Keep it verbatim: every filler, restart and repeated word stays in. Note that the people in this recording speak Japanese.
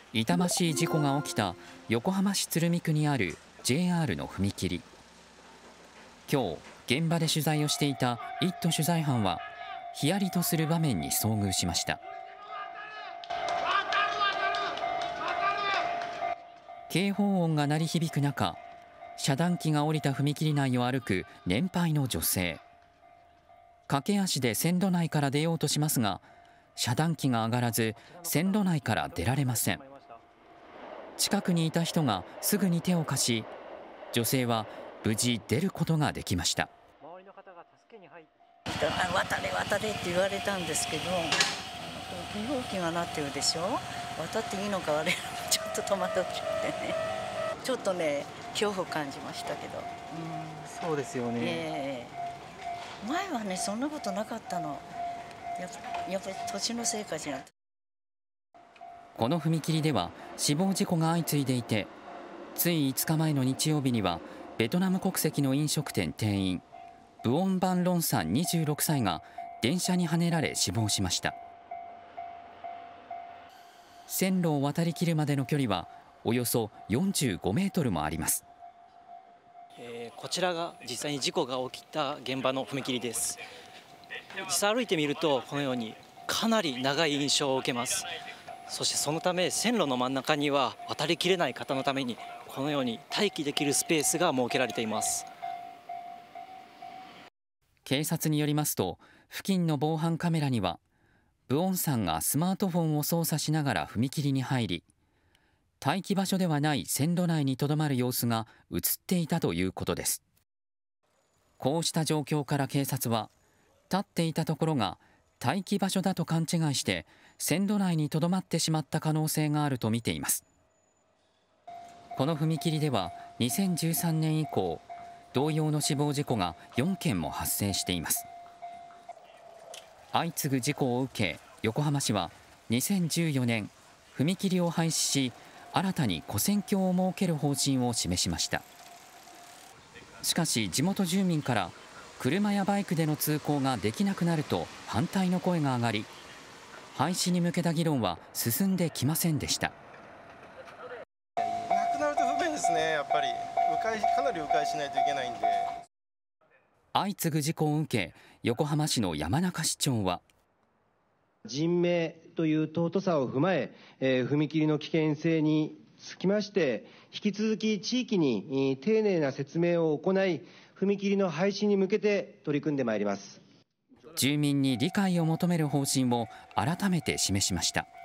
痛ましい事故が起きた横浜市鶴見区にある ジェイアール の踏切。今日、現場で取材をしていた「イット!」取材班はヒヤリとする場面に遭遇しました。警報音が鳴り響く中、遮断機が下りた踏切内を歩く年配の女性。駆け足で線路内から出ようとしますが、遮断機が上がらず線路内から出られません。近くにいた人がすぐに手を貸し、女性は無事出ることができました。 渡れ渡れって言われたんですけど、不要機がなってるでしょ。渡っていいのか悪いのかちょっと戸惑っちゃってね、ちょっとね恐怖感じましたけど。 うん、そうですよね、 えー、前はねそんなことなかったの。やっぱやっぱり年のせいかしら。 この踏切では死亡事故が相次いでいて、ついいつかまえの日曜日にはベトナム国籍の飲食店店員ブオン・バン・ロンさんにじゅうろくさいが電車にはねられ死亡しました。線路を渡りきるまでの距離はおよそよんじゅうごメートルもあります。 えー、こちらが実際に事故が起きた現場の踏切です。実際歩いてみるとこのようにかなり長い印象を受けます。そしてそのため線路の真ん中には渡りきれない方のためにこのように待機できるスペースが設けられています。 警察によりますと、付近の防犯カメラにはブオンさんがスマートフォンを操作しながら踏切に入り、待機場所ではない線路内にとどまる様子が映っていたということです。こうした状況から警察は、立っていたところが待機場所だと勘違いして線路内にとどまってしまった可能性があるとみています。この踏切ではにせんじゅうさんねん以降、同様の死亡事故がよんけんも発生しています。相次ぐ事故を受け、横浜市はにせんじゅうよねん踏切を廃止し、新たに跨線橋を設ける方針を示しました。しかし地元住民から車やバイクでの通行ができなくなると反対の声が上がり、廃止に向けた議論は進んできませんでした。 なくなると不便ですね。やっぱり迂回かなり迂回しないといけないんで。 相次ぐ事故を受け、横浜市の山中市長は、 人命という尊さを踏まえ、えー、踏切の危険性につきまして引き続き地域に丁寧な説明を行い、踏切の廃止に向けて取り組んでまいります。 住民に理解を求める方針を改めて示しました。